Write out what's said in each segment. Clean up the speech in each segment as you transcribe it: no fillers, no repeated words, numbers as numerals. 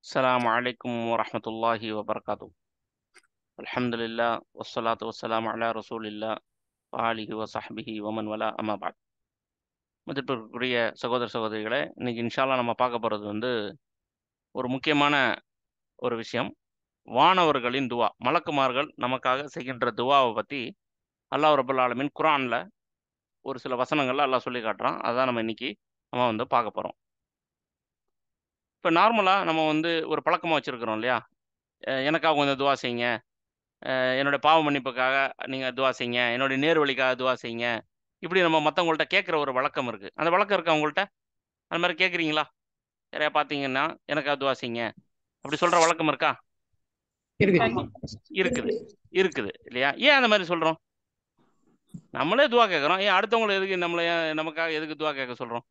السلام عليكم ورحمة الله وبركاته. الحمد لله والصلاة والسلام على رسول الله وآله وصحبه ومن ولا أما بعد. மதிப்பிற்குரிய சகோதர சகோதரிகளே, இன்னைக்கு இன்ஷால்லா நம்ம பார்க்க போகிறது ஒரு முக்கியமான ஒரு விஷயம். வானவர்களின் துவா, மலக்குமார்கள் நமக்காக செய்கின்ற துவாவை பற்றி அல்லாஹ் ரபுல் ஆலமீன் குர்ஆன்ல ஒரு சில வசனங்கள்ல அல்லாஹ் சொல்லி காட்டுறான். அதான் நம்ம பார்க்க போகிறோம். இப்போ நார்மலாக நம்ம ஒரு பழக்கமாக வச்சுருக்கிறோம் இல்லையா? எனக்காக கொஞ்சம் துவா செய்யுங்க, என்னோட பாவ மன்னிப்புக்காக நீங்கள் துவா செய்யுங்க, என்னுடைய நேர் வழிக்காக துவா செய்யுங்க. இப்படி நம்ம மற்றவங்கள்ட்ட கேட்குற ஒரு வழக்கம் இருக்குது. அந்த வழக்கம் இருக்கா உங்கள்கிட்ட? அந்த மாதிரி கேட்குறீங்களா? யாரையா பார்த்தீங்கன்னா எனக்காக துவா செய்யுங்க அப்படி சொல்கிற வழக்கம் இருக்கா? இருக்கு. இருக்குது இருக்குது இல்லையா? ஏன் அந்த மாதிரி சொல்கிறோம்? நம்மளே துவா கேட்குறோம், ஏன் அடுத்தவங்களை எதுக்கு நமக்காக எதுக்கு துவா கேட்க சொல்கிறோம்?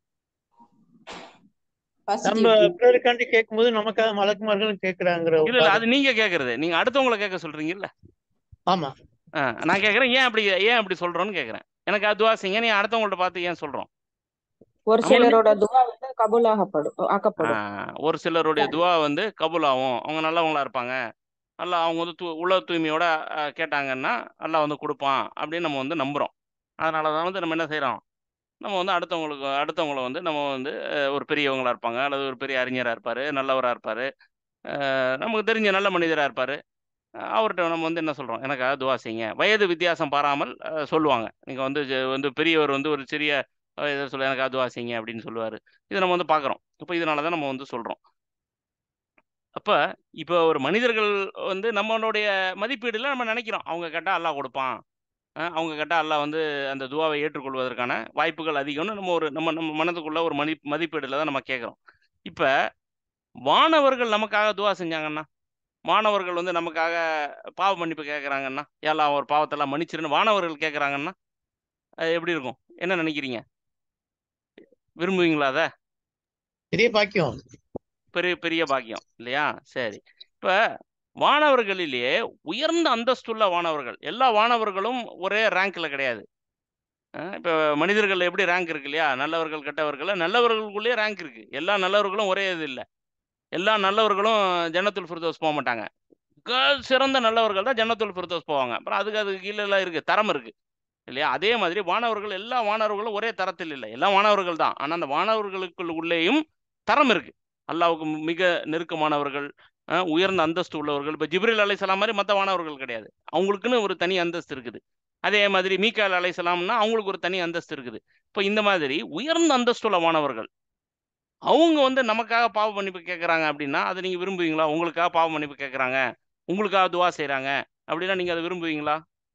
நம்ம பிறருக்காண்டி கேட்கும்போது நமக்காக மலக்குமார்கள் கேட்கிறாங்கிற இல்லை இல்லை, அது நீங்கள் கேட்குறது. நீங்கள் அடுத்தவங்களை கேட்க சொல்கிறீங்கல்ல? ஆமா. நான் கேட்குறேன், ஏன் அப்படி சொல்கிறோன்னு கேட்குறேன். எனக்கு துவா செய்யுங்க நீ அடுத்தவங்கள்ட்ட பார்த்து ஏன் சொல்கிறோம்? ஒரு சிலரோட துவா கபூல் ஆக்கப்படும். ஒரு சிலருடைய துவா கபூல் ஆகும். அவங்க நல்லவங்களா இருப்பாங்க, நல்லா அவங்க உள்ள தூய்மையோட கேட்டாங்கன்னா நல்லா கொடுப்பான் அப்படின்னு நம்ம நம்புகிறோம். அதனால தான் நம்ம என்ன செய்கிறோம், நம்ம அடுத்தவங்களை நம்ம ஒரு பெரியவங்களா இருப்பாங்க, அல்லது ஒரு பெரிய அறிஞராக இருப்பார், நல்லவராக இருப்பார், நமக்கு தெரிஞ்ச நல்ல மனிதராக இருப்பார், அவர்கிட்ட நம்ம என்ன சொல்கிறோம், எனக்காக துவா செய்யுங்க. வயது வித்தியாசம் பாராமல் சொல்லுவாங்க. நீங்கள் பெரியவர் ஒரு சிறிய இதை சொல்ல எனக்காக துவா செய்யுங்க அப்படின்னு சொல்லுவார். இதை நம்ம பார்க்குறோம். இப்போ இதனால தான் நம்ம சொல்கிறோம். அப்போ இப்போ ஒரு மனிதர்கள் நம்மளுடைய மதிப்பீடுல நம்ம நினைக்கிறோம், அவங்க கேட்டால் அல்லாஹ் கொடுப்பான், அவங்க கேட்டால் அல்லாஹ் அந்த துவாவை ஏற்றுக்கொள்வதற்கான வாய்ப்புகள் அதிகம்னு நம்ம நம்ம மனதுக்குள்ள ஒரு மதிப்பீடுல தான் நம்ம கேட்குறோம். இப்போ வானவர்கள் நமக்காக துவா செஞ்சாங்கன்னா, மாணவர்கள் நமக்காக பாவ மன்னிப்பு கேட்குறாங்கன்னா, எல்லாம் ஒரு பாவத்தெல்லாம் மன்னிச்சிருன்னு வானவர்கள் கேட்குறாங்கன்னா அது எப்படி இருக்கும்? என்ன நினைக்கிறீங்க? விரும்புவீங்களா அதை? பெரிய பாக்கியம், பெரிய பாக்கியம் இல்லையா? சரி, இப்போ வானவர்களிலேயே உயர்ந்த அந்தஸ்துள்ள வானவர்கள், எல்லா வானவர்களும் ஒரே ரேங்க்ல கிடையாது. இப்போ மனிதர்கள் எப்படி ரேங்க் இருக்கு இல்லையா? நல்லவர்கள் கெட்டவர்கள், நல்லவர்களுக்குள்ளேயே ரேங்க் இருக்கு. எல்லா நல்லவர்களும் ஒரே இது இல்லை. எல்லா நல்லவர்களும் ஜன்னத்துல் ஃபிர்தௌஸ் போக மாட்டாங்க. சிறந்த நல்லவர்கள் தான் ஜன்னத்துல் ஃபிர்தௌஸ் போவாங்க. அப்புறம் அதுக்கு கீழே எல்லாம் இருக்கு, தரம் இருக்கு இல்லையா? அதே மாதிரி வானவர்கள், எல்லா வானவர்களும் ஒரே தரத்தில் இல்லை. எல்லா வானவர்கள் தான், ஆனால் அந்த வானவர்களுக்குள் உள்ளேயும் தரம் இருக்கு. அல்லாஹ்வுக்கு மிக நெருக்கமானவர்கள், உயர்ந்த அந்தஸ்து உள்ளவர்கள். இப்போ ஜிப்ரீல் அலைஹிஸ்ஸலாம் மாதிரி மற்ற வானவர்கள் கிடையாது, அவங்களுக்குன்னு ஒரு தனி அந்தஸ்து இருக்குது. அதே மாதிரி மீகாயில் அலைஹிஸ்ஸலாம்னா அவங்களுக்கு ஒரு தனி அந்தஸ்து இருக்குது. இப்போ இந்த மாதிரி உயர்ந்த அந்தஸ்துள்ள வானவர்கள் அவங்க நமக்காக பாவ மன்னிப்பு கேட்குறாங்க அப்படின்னா அதை நீங்கள் விரும்புவீங்களா? உங்களுக்காக பாவ மன்னிப்பு கேட்குறாங்க, உங்களுக்காக துவா செய்கிறாங்க அப்படின்னா நீங்கள் அதை விரும்புவீங்களா?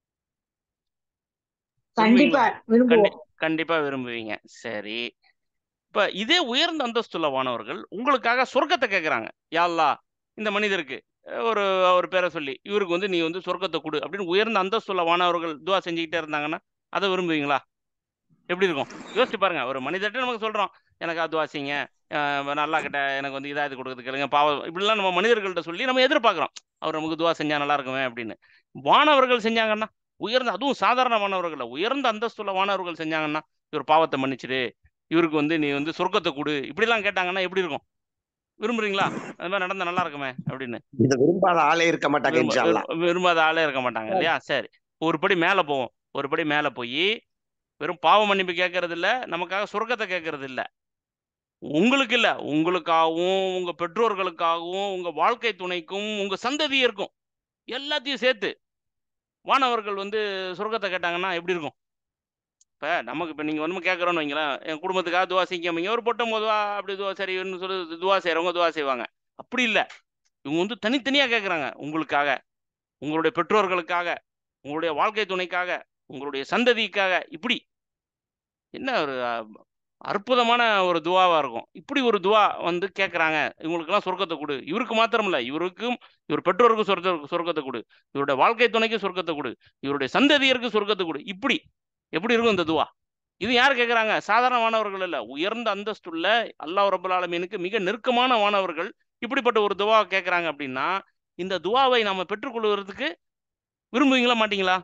கண்டிப்பா விரும்புவீங்க. சரி, இப்ப இதே உயர்ந்த அந்தஸ்துள்ள வானவர்கள் உங்களுக்காக சொர்க்கத்தை கேட்குறாங்க. யா அல்லாஹ், இந்த மனிதருக்கு ஒரு பேரை சொல்லி இவருக்கு நீ சொர்க்கத்தை கொடு அப்படின்னு உயர்ந்த அந்தஸ்துள்ள வானவர்கள் துவா செஞ்சுக்கிட்டே இருந்தாங்கன்னா அதை விரும்புவீங்களா? எப்படி இருக்கும் யோசிச்சு பாருங்க. ஒரு மனிதர்கிட்ட நமக்கு சொல்றோம், எனக்கு துவா செய்யுங்க, நல்லா கிட்ட எனக்கு இதாது கொடுக்குறது கேளுங்க, பாவம், இப்படிலாம் நம்ம மனிதர்கள்ட்ட சொல்லி நம்ம எதிர்பார்க்குறோம், அவர் நமக்கு துவா செஞ்சா நல்லா இருக்குமே அப்படின்னு. வானவர்கள் செஞ்சாங்கன்னா, உயர்ந்த, அதுவும் சாதாரண மாணவர்கள், உயர்ந்த அந்தஸ்துள்ள மாணவர்கள் செஞ்சாங்கன்னா, இவர் பாவத்தை மன்னிச்சிடு, இவருக்கு நீ சொர்க்கத்தை கொடு, இப்படிலாம் கேட்டாங்கன்னா எப்படி இருக்கும்? விரும்புறீங்களா? அது மாதிரி நடந்தா நல்லா இருக்குமே அப்படின்னு. விரும்பாத ஆளே இருக்க மாட்டாங்க, விரும்பாத ஆளே இருக்க மாட்டாங்க இல்லையா? சரி, ஒரு படி மேல போவோம். ஒரு படி மேல போய் வெறும் பாவ மன்னிப்பு கேட்கறது இல்ல, நமக்காக சொர்க்கத்தை கேட்கறது இல்ல. உங்களுக்கு இல்ல, உங்களுக்காகவும், உங்க பெற்றோர்களுக்காகவும், உங்க வாழ்க்கை துணைக்கும், உங்க சந்ததியருக்கும், எல்லாத்தையும் சேர்த்து வானவர்கள் சொர்க்கத்தை கேட்டாங்கன்னா எப்படி இருக்கும்? இப்போ நீங்க கேட்குறோன்னு வைங்களேன், என் குடும்பத்துக்காக துவா செய்யாமீங்க, ஒரு பொட்டம் போதுவா அப்படி துவா சரின்னு சொல்லி துவா செய்கிறவங்க துவா செய்வாங்க. அப்படி இல்லை, இவங்க தனித்தனியாக கேட்குறாங்க. உங்களுக்காக, உங்களுடைய பெற்றோர்களுக்காக, உங்களுடைய வாழ்க்கை துணைக்காக, உங்களுடைய சந்ததிக்காக. இப்படி என்ன ஒரு அற்புதமான ஒரு துவாவா இருக்கும். இப்படி ஒரு துவா கேட்குறாங்க, இவங்களுக்கெல்லாம் சொர்க்கத்தை கொடு, இவருக்கு மாத்திரம் இல்லை, இவருக்கும், இவர் பெற்றோருக்கும் சொர்க்கத்தை கொடு, இவருடைய வாழ்க்கை துணைக்கு சொர்க்கத்தை கொடு, இவருடைய சந்ததியருக்கு சொர்க்கத்தை கொடு. இப்படி எப்படி இருக்கும் இந்த துவா? இது யார் கேட்குறாங்க? சாதாரண மாணவர்கள் இல்லை, உயர்ந்த அந்தஸ்துள்ள அல்லாஹ் ரப்பல் ஆலமீனுக்கு மிக நெருக்கமான மாணவர்கள் இப்படிப்பட்ட ஒரு துவா கேட்குறாங்க. அப்படின்னா இந்த துவாவை நாம பெற்றுக்கொள்வதற்கு விரும்புவீங்களா மாட்டீங்களா?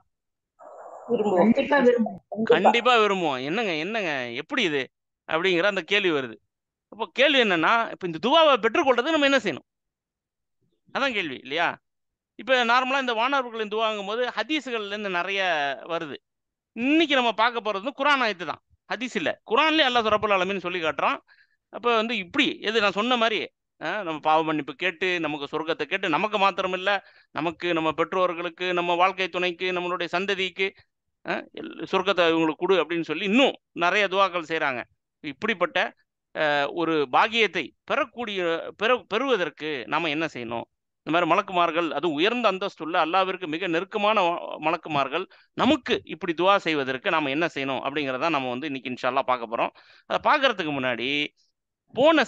கண்டிப்பா விரும்புவோம். என்னங்க எப்படி இது அப்படிங்கிற அந்த கேள்வி வருது. அப்போ கேள்வி என்னன்னா, இப்போ இந்த துவாவை பெற்றுக்கொள்றது நம்ம என்ன செய்யணும்? அதான் கேள்வி இல்லையா? இப்போ நார்மலாக இந்த வானவர்களின் துவாங்கும் போது ஹதீஸுகள்லேருந்து நிறைய வருது. இன்னைக்கு நம்ம பார்க்க போகிறது வந்து குரான் ஆயத்து தான், ஹதீஸ் இல்லை. குரான்லேயே அல்லாஹ் ரப்பல் ஆலமீன் சொல்லி காட்டுறான். அப்போ வந்து இப்படி எது நான் சொன்ன மாதிரி நம்ம பாவ மன்னிப்பு கேட்டு நமக்கு சொர்க்கத்தை கேட்டு நமக்கு மாத்திரம் இல்லை, நமக்கு, நம்ம பெற்றோர்களுக்கு, நம்ம வாழ்க்கை துணைக்கு, நம்மளுடைய சந்ததிக்கு சொர்க்கத்தை இவங்களுக்கு கொடு அப்படின்னு சொல்லி இன்னும் நிறைய துவாக்கள் செய்கிறாங்க. இப்படிப்பட்ட ஒரு பாக்கியத்தை பெறுவதற்கு நாம் என்ன செய்யணும்? இந்த மாதிரி மலக்குமார்கள், அது உயர்ந்த அந்தஸ்துள்ள அல்லாவிற்கு மிக நெருக்கமான மலக்குமார்கள் நமக்கு இப்படி துவா செய்வதற்கு நாம் என்ன செய்யணும் அப்படிங்கிறத நம்ம வந்து இன்னைக்கு இன்ஷா அல்லாஹ் பார்க்க போகிறோம். அதை பார்க்கறதுக்கு முன்னாடி போன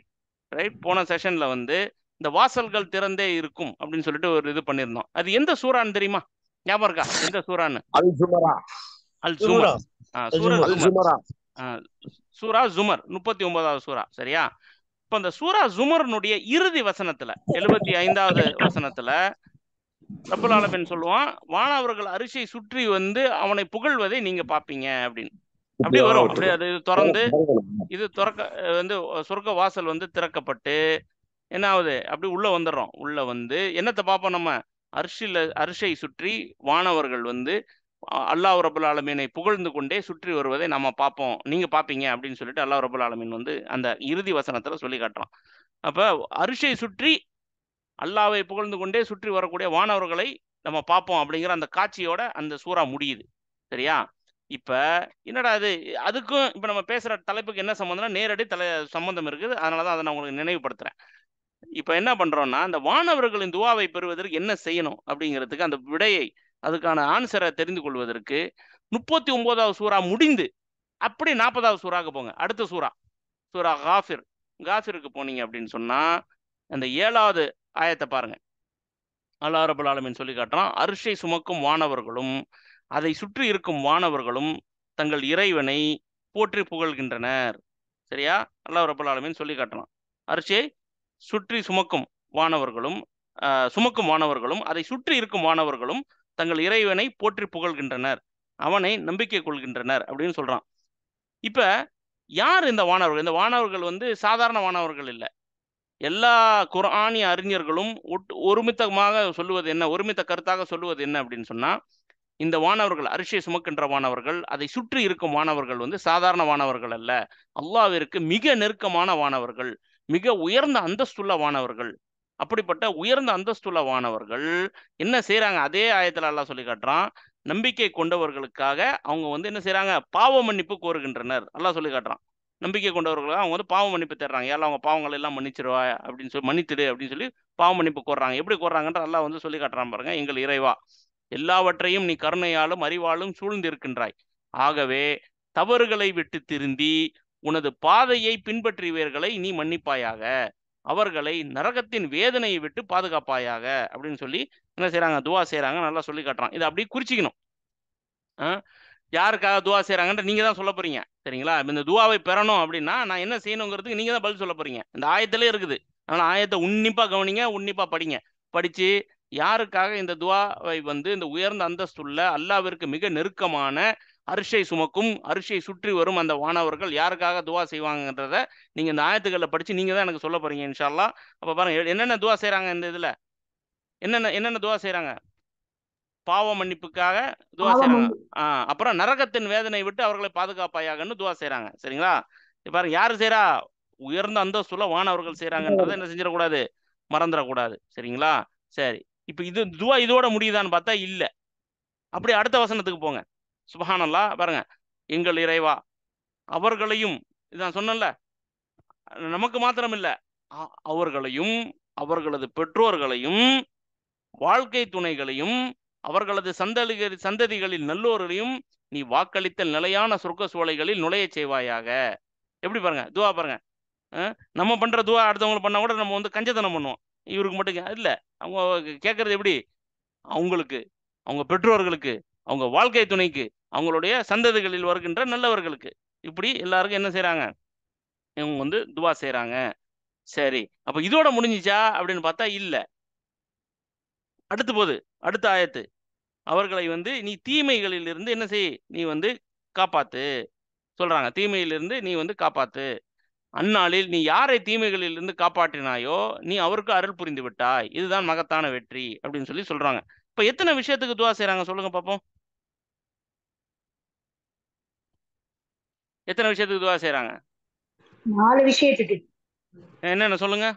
செஷனில் வந்து இந்த வாசல்கள் திறந்தே இருக்கும் அப்படின்னு சொல்லிட்டு ஒரு இது பண்ணியிருந்தோம். அது எந்த சூறான்னு தெரியுமா? ஞாபகம் இருக்கா எந்த சூறான்னு? அல் ஜுமரா. அல் ஜுமர். அல் ஜுமரா. சூரா ஜுமர் 39வது சூரா. சரியா? இப்ப அந்த சூரா ஜுமர்னுடைய இறுதி வசனத்துல 75வது வசனத்துல ரப்பல் ஆலமீன் சொல்லுவான், வானவர்கள் அரிசியை சுற்றி வந்து அவனை புகழ்வதை நீங்க பாப்பீங்க அப்படின்னு. அப்படி வரும். அப்படியே அது திறந்து இது திறக்க வந்து சொர்க்க வாசல் வந்து திறக்கப்பட்டு என்ன ஆகுது, அப்படி உள்ள வந்துடுறோம். உள்ள வந்து என்னத்தை பார்ப்போம் நம்ம? அரிசை சுற்றி வானவர்கள் வந்து அல்லாஹ் ரப்பல் ஆலமீனை புகழ்ந்து கொண்டே சுற்றி வருவதை நம்ம பார்ப்போம், நீங்க பார்ப்பீங்க அப்படின்னு சொல்லிட்டு அல்லாஹ் ரப்பல் ஆலமீன் வந்து அந்த இறுதி வசனத்துல சொல்லி காட்டுறான். அப்ப அரிசை சுற்றி அல்லாஹ்வை புகழ்ந்து கொண்டே சுற்றி வரக்கூடிய வானவர்களை நம்ம பார்ப்போம் அப்படிங்கிற அந்த காட்சியோட அந்த சூறா முடியுது. சரியா? இப்ப என்னடா அது, அதுக்கும் இப்ப நம்ம பேசுற தலைப்புக்கு என்ன சம்பந்தம்னா நேரடி சம்பந்தம் இருக்குது. அதனாலதான் அதை நான் உங்களுக்கு நினைவுபடுத்துறேன். இப்ப என்ன பண்றோம்னா, அந்த வானவர்களின் துவாவை பெறுவதற்கு என்ன செய்யணும் அப்படிங்கிறதுக்கு அந்த விடையை, அதுக்கான ஆன்சரை தெரிந்து கொள்வதற்கு 39வது சூறா முடிந்து அப்படி 40வது சூறாக்கு போங்க. அடுத்த சூறா காஃபிருக்கு போனீங்க அப்படின்னு சொன்னா அந்த 7வது ஆயத்தை பாருங்க. அல்லாஹ் ரப்பல் ஆலமீன் சொல்லி காட்டுறான், அரிசை சுமக்கும் வானவர்களும் அதை சுற்றி இருக்கும் வானவர்களும் தங்கள் இறைவனை போற்றி புகழ்கின்றனர். சரியா? அல்லாஹ் ரப்பல் ஆலமீன் சொல்லி காட்டுறான், அரிசியை சுற்றி சுமக்கும் வானவர்களும் அதை சுற்றி இருக்கும் வானவர்களும் தங்கள் இறைவனை போற்றி புகழ்கின்றனர், அவனை நம்பிக்கை கொள்கின்றனர் அப்படின்னு சொல்றான். இப்ப யார் இந்த வானவர்கள்? இந்த வானவர்கள் வந்து சாதாரண வானவர்கள் இல்லை. எல்லா குர்ஆனிய அறிஞர்களும் ஒருமித்தமாக சொல்லுவது என்ன, ஒருமித்த கருத்தாக சொல்லுவது என்ன அப்படின்னு சொன்னா, இந்த வானவர்கள், அரிசியை சுமக்கின்ற வானவர்கள், அதை சுற்றி இருக்கும் வானவர்கள் வந்து சாதாரண வானவர்கள் அல்ல, அல்லாஹ்விற்கு மிக நெருக்கமான வானவர்கள், மிக உயர்ந்த அந்தஸ்துள்ள வானவர்கள். அப்படிப்பட்ட உயர்ந்த அந்தஸ்துள்ள வானவர்கள் என்ன செய்யறாங்க? அதே ஆயத்துல அல்லாஹ் சொல்லி காட்டுறான், நம்பிக்கை கொண்டவர்களுக்காக அவங்க வந்து என்ன செய்யறாங்க? பாவ மன்னிப்பு கோருகின்றனர். அல்லாஹ் சொல்லி காட்டுறான், நம்பிக்கை கொண்டவர்களுக்காக அவங்க வந்து பாவ மன்னிப்பு தேடுறாங்க. ஏல்லாம் அவங்க பாவங்கள் எல்லாம் மன்னிச்சிருவா அப்படின்னு சொல்லி, மன்னித்துடு அப்படின்னு சொல்லி பாவ மன்னிப்பு கோர்றாங்க. எப்படி கோர்றாங்கன்ற அல்லாஹ் வந்து சொல்லி காட்டுறான் பாருங்க. எங்கள் இறைவா, எல்லாவற்றையும் நீ கருணையாலும் அறிவாலும் சூழ்ந்திருக்கின்றாய். ஆகவே தவறுகளை விட்டு திருந்தி உனது பாதையை பின்பற்றியவர்களை நீ மன்னிப்பாயாக, அவர்களை நரகத்தின் வேதனையை விட்டு பாதுகாப்பாயாக அப்படின்னு சொல்லி என்ன செய்யறாங்க? துவா செய்யறாங்க. நல்லா சொல்லி காட்டுறான். இதை அப்படியே குறிச்சிக்கணும். யாருக்காக துவா செய்யறாங்கன்ற நீங்க தான் சொல்ல போறீங்க. சரிங்களா? இந்த துவாவை பெறணும் அப்படின்னா நான் என்ன செய்யணுங்கிறதுக்கு நீங்க தான் பதில் சொல்ல போறீங்க. இந்த ஆயத்திலே இருக்குது. அதனால ஆயத்தை உன்னிப்பா கவனிங்க, உன்னிப்பா படிங்க. படிச்சு யாருக்காக இந்த துவாவை வந்து இந்த உயர்ந்த அந்தஸ்துள்ள அல்லாஹ்விற்கு மிக நெருக்கமான அரிசை சுமக்கும், அரிசை சுற்றி வரும் அந்த வானவர்கள் யாருக்காக துவா செய்வாங்கன்றத நீங்க இந்த ஆயத்துக்களை படிச்சு நீங்க தான் எனக்கு சொல்ல போறீங்க இன்ஷா அல்லாஹ். அப்ப பாருங்க என்னென்ன துவா செய்யறாங்க இந்த இதுல, என்னென்ன துவா செய்யறாங்க? பாவ மன்னிப்புக்காக துவா செய்யறாங்க. அப்புறம் நரகத்தின் வேதனை விட்டு அவர்களை பாதுகாப்பாயாகன்னு துவா செய்யறாங்க. சரிங்களா? பாருங்க யாரு செய்யறா? உயர்ந்த அந்தஸ்துள்ள வானவர்கள் செய்யறாங்கன்றதை என்ன செஞ்சிடக்கூடாது, மறந்துடக்கூடாது. சரிங்களா? சரி, இப்ப இது துவா இதோட முடியுதான்னு பார்த்தா இல்ல. அப்படி அடுத்த வசனத்துக்கு போங்க. சுப்ஹானல்லாஹ். பாருங்க, எங்கள் இறைவா, அவர்களையும், இதான் சொன்னல, நமக்கு மாத்திரம் இல்ல, அவர்களையும் அவர்களது பெற்றோர்களையும் வாழ்க்கை துணைகளையும் அவர்களது சந்ததிகளில் நல்லோர்களையும் நீ வாக்களித்த நிலையான சொர்க்க சோலைகளில் நுழைய செய்வாயாக. எப்படி பாருங்க துவா பாருங்க. நம்ம பண்ற துவா அடுத்தவங்களுக்கு பண்ணா கூட நம்ம வந்து கஞ்சத்தனம் பண்ணுவோம், இவருக்கு மட்டும் இல்ல. அவங்க கேட்கறது எப்படி? அவங்களுக்கு, அவங்க பெற்றோர்களுக்கு, அவங்க வாழ்க்கை துணைக்கு, அவங்களுடைய சந்ததிகளில் வருகின்ற நல்லவர்களுக்கு, இப்படி எல்லாருக்கும் என்ன செய்யறாங்க? இவங்க வந்து துவா செய்யறாங்க. சரி, அப்ப இதோட முடிஞ்சிச்சா அப்படின்னு பார்த்தா இல்ல. அடுத்து போது அடுத்த ஆயத்து, அவர்களை வந்து நீ தீமைகளில் இருந்து என்ன செய், நீ வந்து காப்பாத்து சொல்றாங்க. தீமையிலிருந்து நீ வந்து காப்பாத்து. அந்நாளில் நீ யாரை தீமைகளில் இருந்து காப்பாற்றினாயோ நீ அவருக்கு அருள் புரிந்து விட்டாய், இதுதான் மகத்தான வெற்றி அப்படின்னு சொல்லி சொல்றாங்க. இப்ப எத்தனை விஷயத்துக்கு துவா செய்றாங்க சொல்லுங்க பாப்போம். எத்தனை விஷயத்துக்கு துவா செய்றாங்க? 4 விஷயத்துக்கு. என்னென்ன சொல்லுங்க.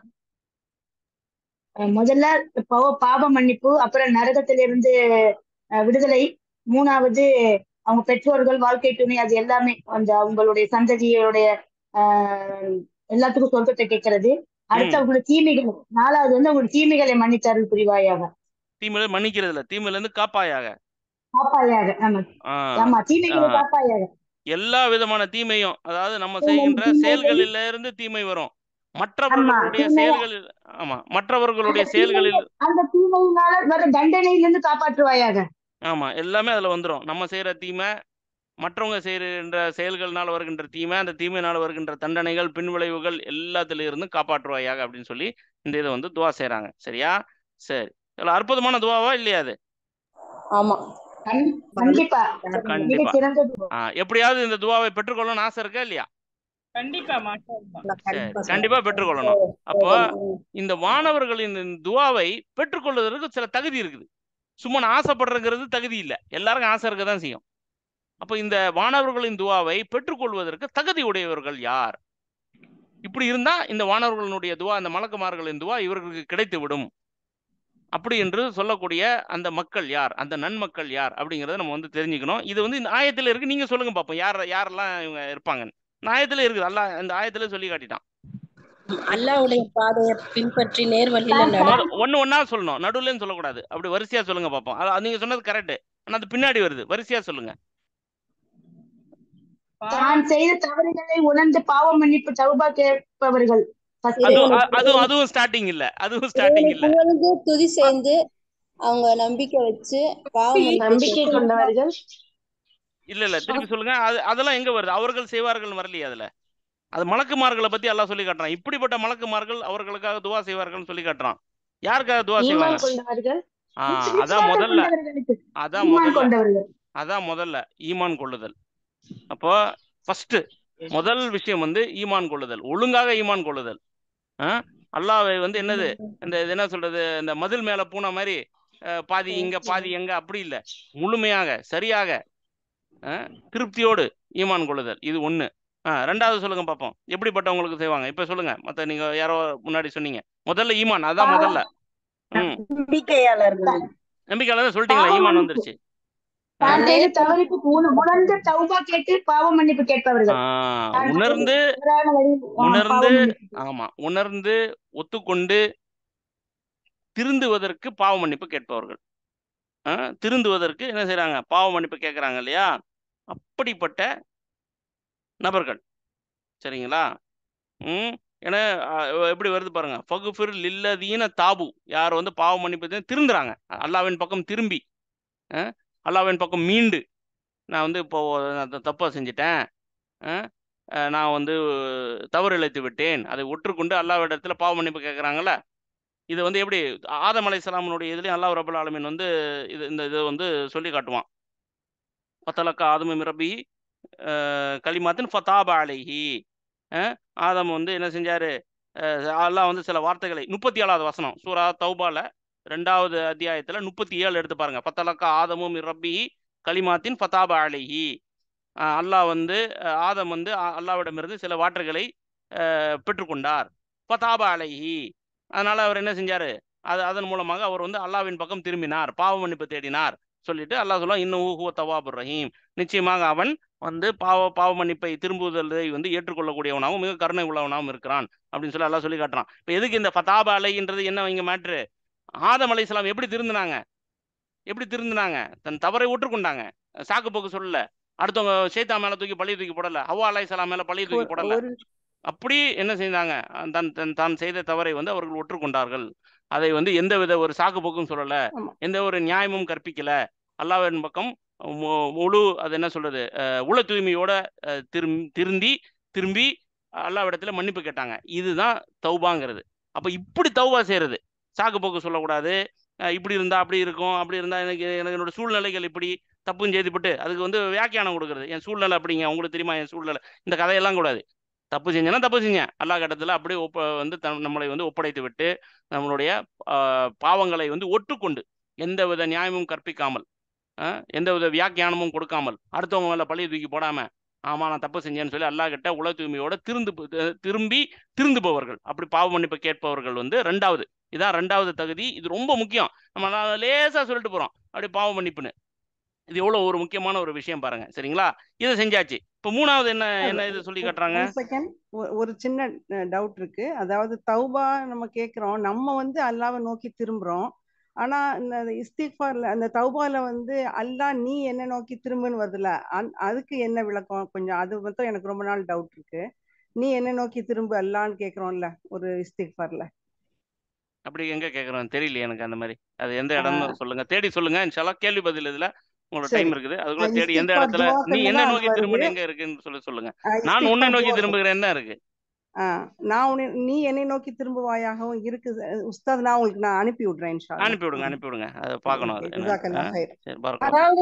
முதல்ல பாவ மன்னிப்பு, அப்புறம் நரகத்திலிருந்து விடுதலை, 3வது அவங்க பெற்றோர்கள், வாழ்க்கை துணை, அது எல்லாமே அந்த அவங்களுடைய சந்ததியோடைய எல்லாத்துக்கும் சொர்க்கத்தை கேட்கறது. அடுத்து அவங்களோட தீமைகள், 4வது வந்து அவங்களோட தீமைகளை மன்னித்தருள் புரிவாயாக. தீமையில மன்னிக்கிறது இல்ல, தீமையில இருந்து காப்பாயாக. காப்பாயாக. ஆமா, தீமைகளை காப்பாயாக. எல்லா விதமான தீமையும், அதாவது நம்ம செய்கின்ற செயல்களில இருந்து தீமை வரும். மற்றவர்களுடைய செயல்களில், ஆமா, மற்றவர்களுடைய செயல்களில் அந்த தீமையினால வர தண்டனையிலிருந்து காப்பாற்றுவாயாக. ஆமா, எல்லாமே அதுல வந்துரும். நம்ம செய்யற தீமை, மற்றவங்க செய்கின்ற செயல்கள்னால வருகின்ற தீமை, அந்த தீமையினால வருகின்ற தண்டனைகள், பின்விளைவுகள் எல்லாத்துல இருந்து காப்பாற்றுவாயாக அப்படின்னு சொல்லி இந்த இதை வந்து துவா செய்றாங்க. சரியா? சரி, இதுல அற்புதமான துவாவா இல்லையா அது? ஆமா, கண்டிப்பா. கண்டிப்பா. எப்படியாவது இந்த துவாவை பெற்றுக்கொள்ளணும்னு ஆசை இருக்கா இல்லையா? கண்டிப்பா. சரி, கண்டிப்பா பெற்றுக்கொள்ளணும். அப்போ இந்த வானவர்களின் துவாவை பெற்றுக்கொள்வதற்கு சில தகுதி இருக்குது. சும்மா நான் ஆசைப்படுறங்கிறது தகுதி இல்லை, எல்லாருக்கும் ஆசை இருக்க தான் செய்யும். அப்போ இந்த வானவர்களின் துவாவை பெற்றுக்கொள்வதற்கு தகுதி உடையவர்கள் யார்? இப்படி இருந்தா இந்த வானவர்களுடைய துவா, இந்த மலக்குமார்களின் துவா இவர்களுக்கு கிடைத்து விடும். அப்படி என்று சொல்லக்கூடிய அந்த மக்கள் யார், அந்த நன்மக்கள் யார் அப்படிங்கிறத நம்ம வந்து தெரிஞ்சுக்கணும். இது வந்து இந்த ஆயத்துல இருக்கு. நீங்க சொல்லுங்க பார்ப்போம், யாரெல்லாம் இவங்க இருப்பாங்கன்னு. இந்த ஆயத்துல இருக்குது, அல்லாஹ் இந்த ஆயத்துல சொல்லி காட்டிட்டான். அல்லாஹ்வுடைய பாதையை பின்பற்றி நேர்வழியில ஒன்னா சொல்லணும், நடுவுலன்னு சொல்லக்கூடாது. அப்படி வரிசையா சொல்லுங்க பார்ப்போம். நீங்க சொன்னது கரெக்ட், ஆனா அது பின்னாடி வருது. வரிசையா சொல்லுங்க. தான் செய்த தவறுகளை உணர்ந்து பாவ மன்னிப்பு தௌபா கேட்பவர்கள். அதுவும் ஸ்டார்டிங் இல்ல, அதுவும் ஸ்டார்டிங் இல்ல. புகழ்ந்து துதி செய்து அவங்க நம்பிக்கை வச்சு நம்பிக்கை கொண்டவர்கள். இல்ல திருப்பி சொல்லுங்க. அதெல்லாம் எங்க வருது? அவர்கள் செய்வார்கள் வரலையே அதுல. அது மலக்குமார்களை பத்தி எல்லாம் சொல்லி காட்டுறான். இப்படிப்பட்ட மலக்குமார்கள் அவர்களுக்காக துவா செய்வார்கள் சொல்லி காட்டுறான். யாருக்காக துவா செய்வாங்க? அதான் முதல்ல ஈமான் கொள்ளுதல். அப்போ ஃபர்ஸ்ட் முதல் விஷயம் வந்து ஈமான் கொள்ளுதல், ஒழுங்காக ஈமான் கொள்ளுதல். அல்லாஹ்வை வந்து என்னது, இந்த என்ன சொல்றது, இந்த மதில் மேல பூனை மாதிரி பாதி இங்க பாதி எங்க அப்படி இல்லை, முழுமையாக சரியாக திருப்தியோடு ஈமான் கொள்ளுதல். இது ஒண்ணு. ரெண்டாவது சொல்லுங்க பார்ப்போம், எப்படிப்பட்டவங்களுக்கு செய்வாங்க? இப்ப சொல்லுங்க. மத்த நீங்க யாரோ முன்னாடி சொன்னீங்க. முதல்ல ஈமான், அதான் முதல்ல. நம்பிக்கையாளர்கள். நம்பிக்கையாளர் சொல்லிட்டீங்களா? ஈமான் வந்துருச்சு. உணர்ந்து ஒத்துக்கொண்டு திருந்துவதற்கு பாவ மன்னிப்பு கேட்பவர்கள். திருந்துவதற்கு என்ன செய்யறாங்க? பாவ மன்னிப்பு கேட்கறாங்க இல்லையா? அப்படிப்பட்ட நபர்கள். சரிங்களா? ஏன்னா எப்படி வருது பாருங்க. ஃபகுஃபிர் லில்லதீன தாபு, யார் வந்து பாவ மன்னிப்பு திருந்துறாங்க, அல்லாஹ்வின் பக்கம் திரும்பி, அல்லாஹ்வின் பக்கம் மீண்டு, நான் வந்து இப்போ தப்பா செஞ்சிட்டேன், நான் வந்து தவறு இழைத்து விட்டேன், அதை ஒற்றுக்கொண்டு அல்லாஹ்விடத்துல பாவ மன்னிப்பு கேட்குறாங்கல்ல. இது வந்து எப்படி ஆதம் அலைஹிஸ்ஸலாமுடைய இதுலேயும் அல்லாஹ் ரப்பல் ஆலமீன் வந்து இந்த இதை வந்து சொல்லி காட்டுவான். ஃபதலக்கா ஆதமு மின் ரப்பிஹி கலிமாத்தின் ஃபதாப அலைஹி. ஆதம் வந்து என்ன செஞ்சாரு? அல்லாஹ் வந்து சில வார்த்தைகளை, 37வது வசனம் சூரா தௌபால 2வது அத்தியாயத்துல 37 எடுத்து பாருங்க. ஃபதலக்கா ஆதமு மின் ரப்பிஹி கலிமாத்தின் ஃபதாப அலைஹி. அல்லாஹ் வந்து ஆதம் வந்து அல்லாஹ்விடமிருந்து சில வார்த்தைகளை பெற்றுக்கொண்டார். ஃபதாப அலைஹி, அதனால அவர் என்ன செஞ்சாரு? அதன் மூலமாக அவர் வந்து அல்லாஹ்வின் பக்கம் திரும்பினார், பாவ மன்னிப்பு தேடினார் சொல்லிட்டு அல்லாஹ் சொல்லுவான், இன்னஹு ஹுவ தவ்வாபுர் ரஹீம், நிச்சயமாக அவன் வந்து பாவ மன்னிப்பை திரும்புதலை வந்து ஏற்றுக்கொள்ளக்கூடியவனாகவும் மிக கருணை உள்ளவனாகவும் இருக்கிறான் அப்படின்னு சொல்லி அல்லாஹ் சொல்லி காட்டுறான். இப்போ எதுக்கு இந்த ஃபதாப அலைன்றது? என்ன இங்க மேட்ரு? ஆதம் அலைஹிஸ்ஸலாம் எப்படி திருந்தினாங்க? தன் தவறை ஒற்றுக்கொண்டாங்க, சாக்கு போக்கு சொல்லல, அடுத்தவங்க ஷைத்தா மேல தூக்கி பழிய தூக்கி போடல, ஹவ்வா அலைஹிஸ்ஸலாம் மேல பழிய தூக்கி போடல. அப்படி என்ன செஞ்சாங்க? தான் செய்த தவறை வந்து அவர்கள் ஒற்றுக்கொண்டார்கள். அதை வந்து எந்தவித ஒரு சாக்கு போக்கும் சொல்லல, எந்த ஒரு நியாயமும் கற்பிக்கல, அல்லாஹ்வின் பக்கம் முழு அது என்ன சொல்றது உள தூய்மையோட திரும்பி அல்லாஹ்விடத்துல மன்னிப்பு கேட்டாங்க. இதுதான் தௌபாங்கிறது. அப்ப இப்படி தௌபா செய்யறது, சாக்கு போக்கு சொல்லக்கூடாது. இப்படி இருந்தா அப்படி இருக்கும், அப்படி இருந்தா எனக்கு என்னோட சூழ்நிலைகள் இப்படி தப்புன்னு செய்துப்பட்டு அதுக்கு வந்து வியாக்கியானம் கொடுக்குறது. என் சூழ்நிலை அப்படிங்க, உங்களுக்கு தெரியுமா என் சூழ்நிலை, இந்த கதையெல்லாம் கூடாது. தப்பு செஞ்சேன்னா தப்பு செஞ்சேன், அல்லாஹ் கட்டத்தில் அப்படியே வந்து நம்மளை வந்து ஒப்படைத்து விட்டு நம்மளுடைய பாவங்களை வந்து ஒட்டுக்கொண்டு எந்தவித நியாயமும் கற்பிக்காமல் எந்தவித வியாக்கியானமும் கொடுக்காமல் அடுத்தவங்க மேலே பழிய தூக்கி போடாம ஆமா நான் தப்பு செஞ்சேன்னு சொல்லி அல்லாஹ் கிட்ட உலக தூய்மையோட திருந்து போவர்கள், அப்படி பாவ மன்னிப்பு கேட்பவர்கள் வந்து ரெண்டாவது. இதான் ரெண்டாவது தகுதி. இது ரொம்ப முக்கியம். நம்ம லேசா சொல்லிட்டு போறோம் அப்படி பாவ மன்னிப்புன்னு. இது எவ்வளவு ஒரு முக்கியமான ஒரு விஷயம் பாருங்க. சரிங்களா? இதை செஞ்சாச்சு. இப்ப மூணாவது என்ன இது சொல்லி காட்டுறாங்க. ஒரு சின்ன டவுட் இருக்கு. அதாவது தௌபா நம்ம கேட்கிறோம், நம்ம வந்து அல்லாஹ்வை நோக்கி திரும்புறோம். ஆனா இந்த இஸ்திக்ஃபார்ல அந்த தௌபால வந்து அல்லாஹ் நீ என்ன நோக்கி திரும்புன்னு வருதுல, அதுக்கு என்ன விளக்கம்? கொஞ்சம் அது மட்டும் எனக்கு ரொம்ப நாள் டவுட் இருக்கு. நீ என்ன நோக்கி திரும்பு அல்லான்னு கேட்கிறோம்ல ஒரு இஸ்திக்ஃபார்ல. அப்படி எங்க கேட்குறோம் தெரியலையே எனக்கு அந்த மாதிரி. அது எந்த இடம்னு சொல்லுங்க, தேடி சொல்லுங்க. இன்ஷால்லா கேள்வி பதில் இதுல உங்களோட டைம் இருக்குது, அதுக்குள்ள தேடி எந்த இடத்துல நீ என்ன நோக்கி திரும்ப எங்க இருக்குன்னு சொல்லுங்க. நான் உன்னை நோக்கி திரும்புகிறேன் தான் இருக்கு. நீ என்னை நோக்கி திரும்புவாயாகவும் இருக்கு உஸ்தாத். நான் உங்களுக்கு நான் அனுப்பி விடுறேன் இன்ஷா அல்லாஹ். அனுப்பி விடுங்க அதை பார்க்கணும். அது ஜஸாக்கல்லாஹ் ஹைர். சரி பாருங்க. அதாவது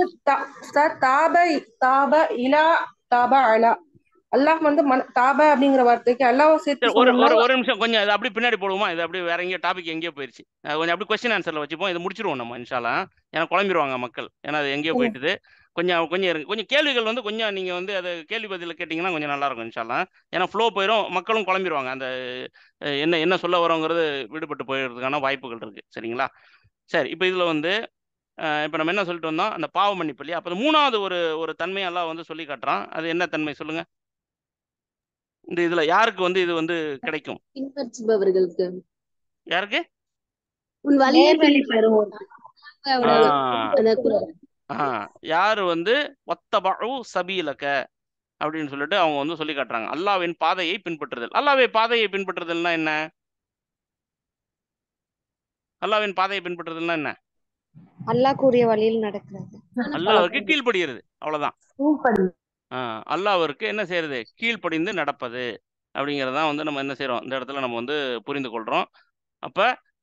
தாப இலா தாப அலா, அல்லாஹ் வந்து தாப அப்படிங்கிற வார்த்தைக்கு அல்லாஹ் சேர்த்து ஒரு நிமிஷம் கொஞ்சம் இது அப்படி பின்னாடி போடுவோமா? இது அப்படி வேற எங்கேயோ டாபிக் எங்கேயோ போயிடுச்சு. கொஞ்சம் அப்படி கொஸ்டின் ஆன்சர்ல வச்சுப்போம். இதை முடிச்சிருவோம் நம்ம இன்ஷால்லா. ஏன்னா குழம்பிடுவாங்க மக்கள், ஏன்னா அது எங்கேயோ போயிட்டுது. கொஞ்சம் இருங்க. கொஞ்சம் கேள்விகள் வந்து கொஞ்சம் நீங்க வந்து அதை கேள்வி பதில கேட்டீங்கன்னா கொஞ்சம் நல்லா இருக்கும் இன்ஷால்லா. ஏன்னா ஃப்ளோ போயிடும், மக்களும் குழம்பிடுவாங்க. அந்த என்ன சொல்ல வரோங்கிறது விடுபட்டு போயிடுறதுக்கான வாய்ப்புகள் இருக்கு. சரிங்களா? சரி, இப்போ இதுல வந்து இப்போ நம்ம என்ன சொல்லிட்டு வந்தோம், அந்த பாவ மன்னிப்பு இல்லையா? அப்போ மூணாவது ஒரு தன்மையெல்லாம் வந்து சொல்லி காட்டுறான். அது என்ன தன்மை சொல்லுங்க. இந்த இதுல யாருக்கு வந்து இது வந்து கிடைக்கும்? பின்பற்றுபவர்களுக்கு. யாருக்கு? உன் வழியை யாரு வந்து ஒத்தபஉ சபீலக அப்படின்னு சொல்லிட்டு அவங்க வந்து சொல்லி காட்டுறாங்க. அல்லாஹ்வின் பாதையை பின்பற்றுதல். அல்லாஹ்வின் பாதையை பின்பற்றுதல்னா என்ன? அல்லாஹ்வின் பாதையை பின்பற்றுதல்னா என்ன? அல்லாஹ் கூறிய வழியில் நடக்கிறது, அல்லாஹ்வுக்கு கீழ்ப்படிகிறது, அவ்வளவுதான். அல்லாஹ்விற்கு என்ன செய்யறது? கீழ்ப்படிந்து நடப்பது அப்படிங்கிறதான் வந்து நம்ம என்ன செய்யறோம் இந்த இடத்துல நம்ம வந்து புரிந்து கொள்றோம். அப்ப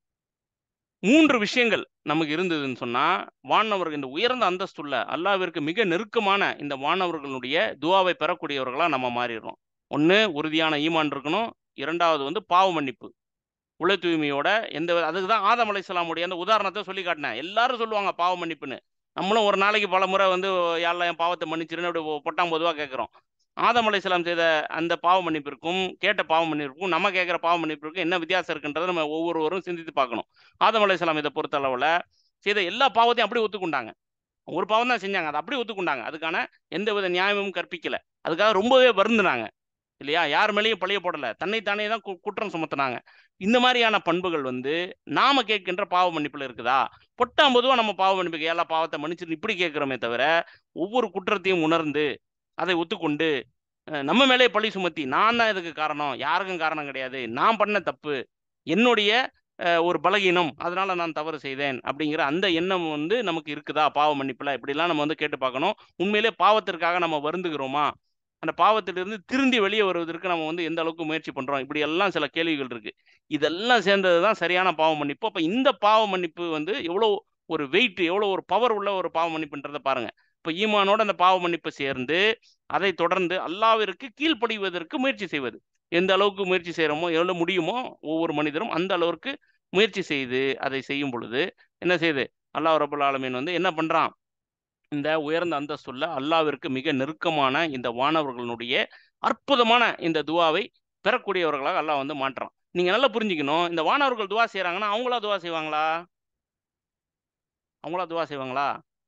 3 விஷயங்கள் நமக்கு இருந்ததுன்னு சொன்னா வானவர்கள் இந்த உயர்ந்த அந்தஸ்துள்ள அல்லாஹ்விற்கு மிக நெருக்கமான இந்த வானவர்களுடைய துஆவை பெறக்கூடியவர்களா நம்ம மாறிடுறோம். ஒன்று உறுதியான ஈமான் இருக்கணும், இரண்டாவது வந்து பாவ மன்னிப்பு உள தூய்மையோட அதுக்கு தான் ஆதம் அலைஹிஸ்ஸலாமுடைய அந்த உதாரணத்தை சொல்லி காட்டினேன். எல்லாரும் சொல்லுவாங்க பாவ மன்னிப்புன்னு. நம்மளும் ஒரு நாளைக்கு பல முறை வந்து யாரெல்லாம் என் பாவத்தை மன்னிச்சிருன்னு அப்படி பொட்டாம் பொதுவாக கேட்குறோம். ஆதம் அலைஹிஸ்ஸலாம் செய்த அந்த பாவ மன்னிப்பிற்கும் கேட்ட பாவ மன்னிப்பிற்கும் நம்ம கேட்குற பாவ மன்னிப்பிற்கும் என்ன வித்தியாசம் இருக்குன்றதை நம்ம ஒவ்வொருவரும் சிந்தித்து பார்க்கணும். ஆதம் அலைஹிஸ்ஸலாம் இதை பொறுத்த அளவில் செய்த எல்லா பாவத்தையும் அப்படியே ஒத்துக்கொண்டாங்க. ஒரு பாவம் தான் செஞ்சாங்க, அதை அப்படியே ஒத்துக்கொண்டாங்க. அதுக்கான எந்த வித நியாயமும் கற்பிக்கல. அதுக்காக ரொம்பவே வருந்தினாங்க இல்லையா? யார் மேலேயும் பழிய போடலை, தன்னைத்தானே தான் குற்றம் சுமத்தினாங்க. இந்த மாதிரியான பண்புகள் வந்து நாம கேட்கின்ற பாவ மன்னிப்புல இருக்குதா? பொட்டாம் பொதுவாக நம்ம பாவ மன்னிப்புக்கு எல்லா பாவத்தை மன்னிச்சுட்டு இப்படி கேட்குறோமே தவிர ஒவ்வொரு குற்றத்தையும் உணர்ந்து அதை ஒத்துக்கொண்டு நம்ம மேலே பழி சுமத்தி நான் தான் இதுக்கு காரணம், யாருக்கும் காரணம் கிடையாது, நான் பண்ண தப்பு, என்னுடைய ஒரு பலகீனம், அதனால நான் தவறு செய்தேன் அப்படிங்கிற அந்த எண்ணம் வந்து நமக்கு இருக்குதா பாவ மன்னிப்புல? இப்படிலாம் நம்ம வந்து கேட்டு பார்க்கணும். உண்மையிலே பாவத்திற்காக நம்ம வருந்துகிறோமா? அந்த பாவத்திலிருந்து திருந்தி வெளியே வருவதற்கு நம்ம வந்து எந்த அளவுக்கு முயற்சி பண்றோம்? இப்படி எல்லாம் சில கேள்விகள் இருக்கு. இதெல்லாம் சேர்ந்தது தான் சரியான பாவ மன்னிப்பு. அப்ப இந்த பாவ மன்னிப்பு வந்து எவ்வளோ ஒரு வெயிட், எவ்வளோ ஒரு பவர் உள்ள ஒரு பாவ மன்னிப்புன்றதை பாருங்க. இப்போ ஈமானோட அந்த பாவ மன்னிப்பு சேர்ந்து அதை தொடர்ந்து அல்லாஹ்விற்கு கீழ்ப்படிவதற்கு முயற்சி செய்வது. எந்த அளவுக்கு முயற்சி செய்கிறோமோ, எவ்வளோ முடியுமோ ஒவ்வொரு மனிதரும் அந்த அளவுக்கு முயற்சி செய்து அதை செய்யும் பொழுது என்ன செய்யுது? அல்லாஹ் ரப்பல் ஆலமீன் வந்து என்ன பண்றான்? இந்த உயர்ந்த அந்தஸ்துள்ள அல்லாஹ்விற்கு மிக நெருக்கமான இந்த வானவர்களுடைய அற்புதமான இந்த துவாவை பெறக்கூடியவர்களாக அல்லாஹ் வந்து மாற்றான். நீங்க நல்லா புரிஞ்சுக்கணும். இந்த வானவர்கள் துவா செய்யறாங்கன்னா அவங்களா துவா செய்வாங்களா? அவங்களா துவா செய்வாங்களா?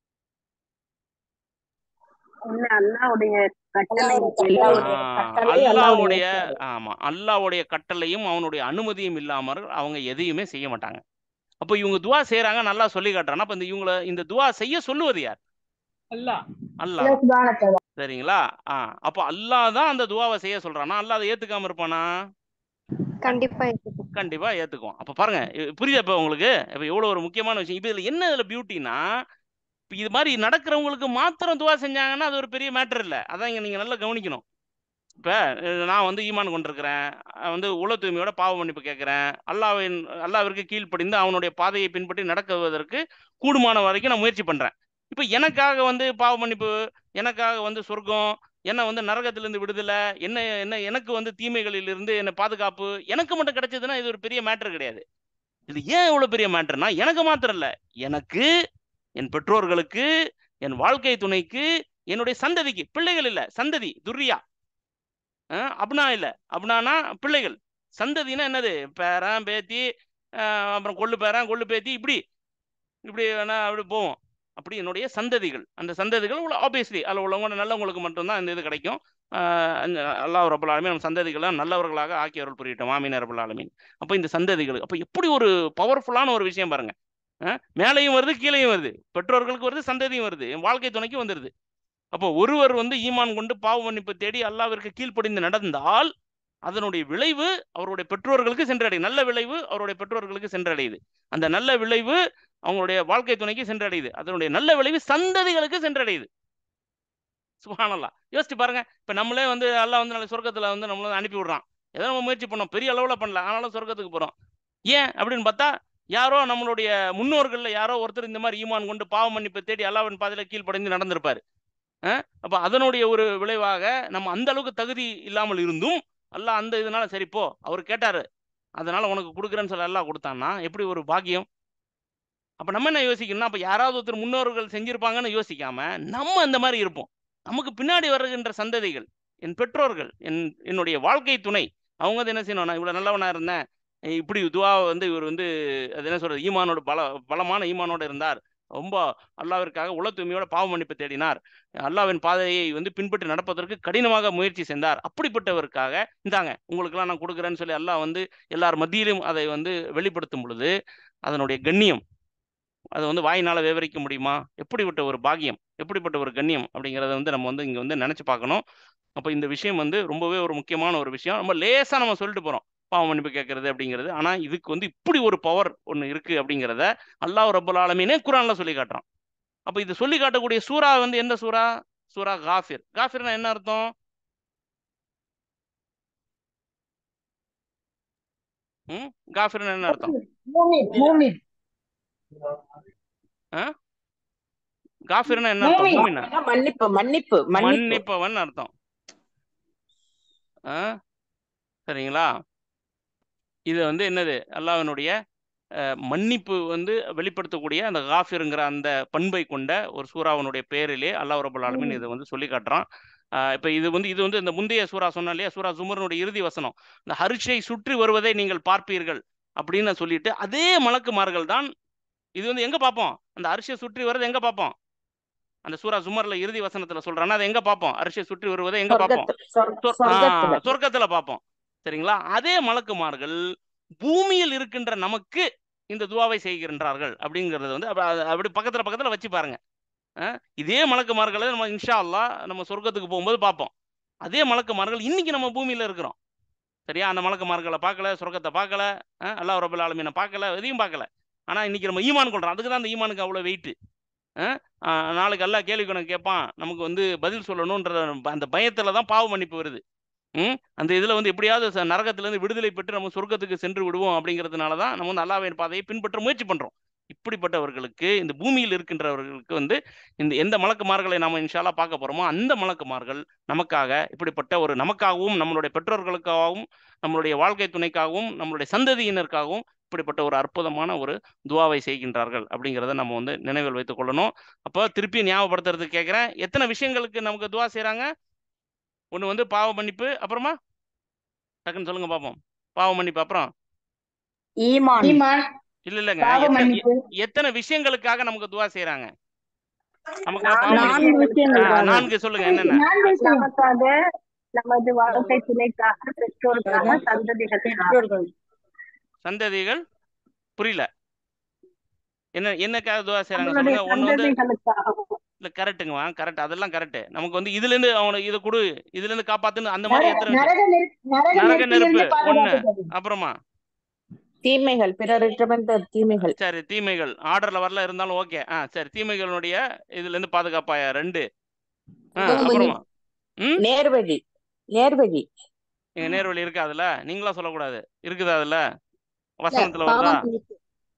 அல்லாஹ்வுடைய கட்டளையும் அவனுடைய அனுமதியும் இல்லாமல் அவங்க எதையுமே செய்ய மாட்டாங்க. அப்போ இவங்க துவா செய்யறாங்க, நல்லா சொல்லி காட்டுறாங்க. அப்ப இவங்களை இந்த துவா செய்ய சொல்லுவது யார்? அல்லாஹ். சரிங்களா? அப்போ அல்லாஹ் தான் அந்த துவாவை செய்ய சொல்றானா? அல்லாஹ் அதை ஏத்துக்காம இருப்பானா? கண்டிப்பா ஏத்துக்குவோம். அப்ப பாருங்க, புரியுதா இப்ப உங்களுக்கு? இப்ப எவ்வளவு ஒரு முக்கியமான விஷயம். இப்ப இதுல என்ன இதுல பியூட்டினா, இது மாதிரி நடக்கிறவங்களுக்கு மாத்திரம் துவா செஞ்சாங்கன்னா அது ஒரு பெரிய மேட்டர் இல்லை. அதான் இங்க நீங்க நல்லா கவனிக்கணும். இப்ப நான் வந்து ஈமான் கொண்டிருக்கிறேன், வந்து உள தூய்மையோட பாவ மன்னிப்பு கேட்கிறேன், அல்லாஹ்விற்கு கீழ்ப்படிந்து அவனுடைய பாதையை பின்பற்றி நடக்குவதற்கு கூடுமான வரைக்கும் நான் முயற்சி பண்றேன். இப்ப எனக்காக வந்து பாவ மன்னிப்பு, எனக்காக வந்து சொர்க்கம், என்ன வந்து நரகத்திலிருந்து விடுதலை, என்ன என்ன எனக்கு வந்து தீமைகளிலிருந்து என்ன பாதுகாப்பு எனக்கு மட்டும் கிடைச்சதுன்னா இது ஒரு பெரிய மேட்டர் கிடையாது. இது ஏன் இவ்வளவு பெரிய மேட்டர்னா எனக்கு மாத்திரம் இல்ல, எனக்கு, என் பெற்றோர்களுக்கு, என் வாழ்க்கை துணைக்கு, என்னுடைய சந்ததிக்கு, பிள்ளைகள் இல்ல சந்ததி, துர்ரியா, அப்னா இல்ல, அப்னானா பிள்ளைகள், சந்ததினா என்னது, பேரன் பேத்தி, அப்புறம் கொள்ளு பேரன் கொள்ளு பேத்தி, இப்படி இப்படி அப்படி போவோம். அப்படி என்னுடைய சந்ததிகள், அந்த சந்ததிகள் ஆப்வியஸ்லி அதில் உள்ளவங்க நல்லவங்களுக்கு மட்டும்தான் இந்த இது கிடைக்கும். அல்லாஹ் ரப்பல் ஆலமீன் நம்ம சந்ததிகளை நல்லவர்களாக ஆக்கி அருள் புரியட்டும். ஆமீன் ரப்பல் ஆலமீன். அப்போ இந்த சந்ததிகள் அப்போ எப்படி ஒரு பவர்ஃபுல்லான ஒரு விஷயம் பாருங்க. மேலையும் வருது கீழையும் வருது, பெற்றோர்களுக்கு வருது சந்ததியும் வருது, என் வாழ்க்கை துணைக்கு வந்துடுது. அப்போ ஒருவர் வந்து ஈமான் கொண்டு பாவ மன்னிப்பு தேடி அல்லாஹ்விற்கு கீழ்ப்படிந்து நடந்தால் அதனுடைய விளைவு அவருடைய பெற்றோர்களுக்கு சென்றடையுது. நல்ல விளைவு அவருடைய பெற்றோர்களுக்கு சென்றடையுது. அந்த நல்ல விளைவு அவங்களுடைய வாழ்க்கை துணைக்கு சென்றடையுது. அதனுடைய நல்ல விளைவு சந்ததிகளுக்கு சென்றடையுது. சுப்ஹானல்லாஹ். யோசிச்சு பாருங்க. இப்ப நம்மளே வந்து அல்லாஹ் வந்து நல்ல சொர்க்கத்துல வந்து நம்மள அனுப்பி விடுறான். ஏதோ நம்ம முயற்சி பண்ணோம், பெரிய அளவுல பண்ணல, ஆனாலும் சொர்க்கத்துக்கு போறோம். ஏன் அப்படின்னு பார்த்தா யாரோ நம்மளுடைய முன்னோர்கள்ல யாரோ ஒருத்தர் இந்த மாதிரி ஈமான் கொண்டு பாவ மன்னிப்பு தேடி அல்லாஹ்வின் பாதையில கீழ்ப்படைந்து நடந்திருப்பாரு. அப்ப அதனுடைய ஒரு விளைவாக நம்ம அந்த அளவுக்கு தகுதி இல்லாமல் இருந்தும் அல்லாஹ் அந்த இதனால சரி போ அவர் கேட்டாரு அதனால உனக்கு கொடுக்குறேன்னு சொல்லி அல்லாஹ் கொடுத்தான்னா எப்படி ஒரு பாக்கியம். அப்ப நம்ம என்ன யோசிக்கணும்னா, அப்ப யாராவது ஒருத்தர் முன்னோர்கள் செஞ்சிருப்பாங்கன்னு யோசிக்காம நம்ம அந்த மாதிரி இருப்போம். நமக்கு பின்னாடி வருகின்ற சந்ததிகள், என் பெற்றோர்கள், என்னுடைய வாழ்க்கை துணை, அவங்க வந்து என்ன செய்யணும், நான் இவ்வளவு நல்லவனா இருந்தேன், இப்படி துவா வந்து இவர் வந்து அது என்ன சொல்றது, ஈமானோட பலமான ஈமானோட இருந்தார், ரொம்ப அல்லாஹ்விற்காக உள தூய்மையோட பாவ மன்னிப்பு தேடினார், அல்லாஹ்வின் பாதையை வந்து பின்பற்றி நடப்பதற்கு கடினமாக முயற்சி செய்தார், அப்படிப்பட்டவருக்காக இந்தாங்க உங்களுக்கெல்லாம் நான் கொடுக்குறேன்னு சொல்லி அல்லாஹ் வந்து எல்லார் மத்தியிலும் அதை வந்து வெளிப்படுத்தும் பொழுது அதனுடைய கண்ணியம் அதை வந்து வாயினால விவரிக்க முடியுமா? எப்படிப்பட்ட ஒரு பாக்கியம், எப்படிப்பட்ட ஒரு கண்ணியம் அப்படிங்கிறத வந்து நம்ம வந்து இங்க வந்து நினைச்சு பார்க்கணும். அப்போ இந்த விஷயம் வந்து ரொம்பவே ஒரு முக்கியமான ஒரு விஷயம். ரொம்ப லேசா நம்ம சொல்லிட்டு போறோம் பாவ மன்னிப்பு கேட்கறது அப்படிங்கிறது. ஆனா இதுக்கு வந்து இப்படி ஒரு பவர் ஒன்று இருக்கு அப்படிங்கிறத அல்லாஹ் ரப்பல் ஆலமீனே குர்ஆன்ல சொல்லி காட்டுறான். அப்ப இது சொல்லி காட்டக்கூடிய சூரா வந்து எந்த சூரா? சூரா காஃபிர். காஃபிர்னா என்ன அர்த்தம்? காஃபிர்னா என்ன அர்த்தம்? காஃபிர்னா என்ன அர்த்தம்? மூமினா மன்னிப்பவன் அர்த்தம். சரிங்களா? இது வந்து என்னது, அல்லாஹ்வினுடைய மன்னிப்பு வந்து வெளிப்படுத்தக்கூடிய அந்த காஃபிருங்கிற அந்த பண்பை கொண்ட ஒரு சூறாவினுடைய பேரிலே அல்லாஹ் ரப்பல் ஆலமீன் இதை வந்து சொல்லி காட்டுறான். இப்ப இது வந்து இந்த முந்தைய சூரா சொன்னா இல்லையா, சூரா ஜுமருடைய இறுதி வசனம், இந்த ஹர்ஷை சுற்றி வருவதை நீங்கள் பார்ப்பீர்கள் அப்படின்னு சொல்லிட்டு அதே மலக்குமார்கள் தான் இது வந்து எங்க பார்ப்போம், அந்த அரிசியை சுற்றி வருது எங்க பார்ப்போம், அந்த சூரா ஜுமர்ல இறுதி வசனத்துல சொல்றான்னா அதை எங்க பார்ப்போம், அரிசியை சுற்றி வருவதை எங்க பார்ப்போம், சொர்க்கத்துல பார்ப்போம். சரிங்களா? அதே மலக்குமார்கள் பூமியில் இருக்கின்ற நமக்கு இந்த துவாவை செய்கின்றார்கள் அப்படிங்கிறது வந்து அப்படி பக்கத்துல வச்சு பாருங்க. இதே மலக்குமார்களை நம்ம இன்ஷா அல்லாஹ் நம்ம சொர்க்கத்துக்கு போகும்போது பார்ப்போம். அதே மலக்குமார்கள் இன்னைக்கு நம்ம பூமியில இருக்கிறோம். சரியா? அந்த மலக்குமார்களை பார்க்கல, சொர்க்கத்தை பார்க்கல, அல்லாஹ் ரப்பல் ஆலமீனை பார்க்கல, எதையும் பார்க்கல. ஆனா இன்னைக்கு நம்ம ஈமான் கொள்றோம். அதுக்கு தான் அந்த ஈமானுக்கு அவ்வளவு வெயிட். நாளைக்கு அல்லாஹ் கேள்வி கணக்கு கேட்பான், நமக்கு வந்து பதில் சொல்லணும்ன்ற அந்த பயத்துல தான் பாவ மன்னிப்பு வருது. அந்த இதுல வந்து எப்படியாவது நரகத்திலிருந்து விடுதலை பெற்று நம்ம சொர்க்கத்துக்கு சென்று விடுவோம் அப்படிங்கிறதுனால தான் நம்ம வந்து அல்லாஹ்வின் பாதையை பின்பற்ற முயற்சி பண்றோம். இப்படிப்பட்டவர்களுக்கு, இந்த பூமியில் இருக்கின்றவர்களுக்கு வந்து இந்த எந்த மலக்குமார்களை நாம இன்ஷா அல்லாஹ் பார்க்க போறோமோ அந்த மலக்குமார்கள் நமக்காக இப்படிப்பட்ட ஒரு நமக்காகவும் நம்மளுடைய பெற்றோர்களுக்காகவும் நம்மளுடைய வாழ்க்கை துணைக்காகவும் நம்மளுடைய சந்ததியினருக்காகவும் இப்படிப்பட்ட ஒரு அற்புதமான ஒரு துவாவை செய்கின்றார்கள் அப்படிங்கிறத நம்ம வந்து நினைவில் வைத்துக் கொள்ளணும். அப்போ திருப்பி ஞாபகப்படுத்துறதுக்கு கேட்கிறேன், எத்தனை விஷயங்களுக்கு நமக்கு துவா செய்யறாங்க? ஒன்று வந்து பாவ மன்னிப்பு, அப்புறமா டக்குன்னு சொல்லுங்க பார்ப்போம். பாவ மன்னிப்பு, அப்புறம் இல்லைங்க, எத்தனை விஷயங்களுக்காக நமக்கு துவா செய்யறாங்க? நமக்கு பாவ மன்னிப்பு 4 சொல்லுங்க என்னென்ன? நமக்காக, நமது வாழ்க்கை துணைக்காக, பெற்றோருக்காக, சந்ததிகள். புரியல, என்னக்காக துவா செய்யறாங்க சொல்லுங்க. ஒண்ணு வந்து இல்ல கரெக்டுங்க, கரெக்ட், அதெல்லாம் கரெக்ட். நமக்கு வந்து இதுல இருந்து அவனுக்கு இதை கொடு, இதுல இருந்து காப்பாத்துன்னு அந்த மாதிரி எத்தனை நரக நெருப்பு ஒண்ணு, அப்புறமா தீமைகள், பிறருக்கு வந்த தீமைகள். சரி, தீமைகள் ஆர்டர்ல வரல இருந்தாலும் ஓகே. சரி, தீமைகளுடைய இதுல இருந்து பாதுகாப்பாயா 2. அப்புறமா நேர்வழி. நேர்வழி இருக்கா அதுல? நீங்களா சொல்லக்கூடாது, இருக்குதா அதுல வசனத்துல வருதா?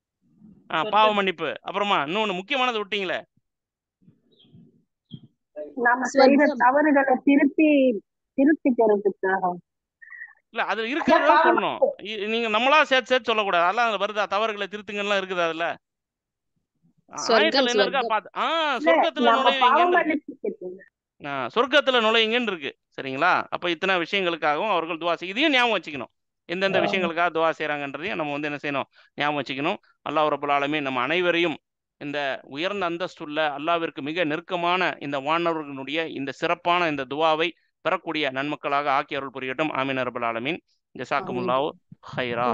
பாவ மன்னிப்பு. அப்புறமா இன்னொன்னு முக்கியமானது விட்டீங்களே, நாம செய்த ஸ்வர்க்கம் தவறுகளை திருத்திக்கிறதுக்காக. இல்ல அது அதான் இருக்கிறதா பாவ சொல்லணும். நீங்க நம்மளா சேர்த்து சொல்லக்கூடாது. அதெல்லாம் அதுல வருதா தவறுகளை திருத்துங்கலாம் இருக்குது அதுல. ஆயத்தில் ஸ்வர்க்கம் என்ன இருக்கா ஸ்வர்க்கம் பார்த்து இல்ல சொர்க்கத்துல நம்ம பாவ நுழைவீங்கன்னு இருக்கு. மன்னிப்பு கேட்கணும். சொர்க்கத்துல நுழையுங்கன்னு இருக்கு. சரிங்களா? அப்ப இத்தனை விஷயங்களுக்காகவும் அவர்கள் துவா செய்ய இதையும் ஞாபகம் வச்சுக்கணும். எந்தெந்த விஷயங்களுக்காக துவா செய்யறாங்கன்றதையும் நம்ம என்ன செய்யணும், ஞாபகம் வச்சுக்கணும். அல்லாஹ் ரப்பல் ஆலமீன் நம்ம அனைவரையும் இந்த உயர்ந்த அந்தஸ்துள்ள அல்லாவிற்கு மிக நெருக்கமான இந்த வானவர்களுடைய இந்த சிறப்பான இந்த துவாவை பெறக்கூடிய நன்மக்களாக ஆக்கி அருள் புரியட்டும். ஆமீன் ரப்பல் ஆலமீன். ஜஸாக்குமுல்லாஹு ஹைரா.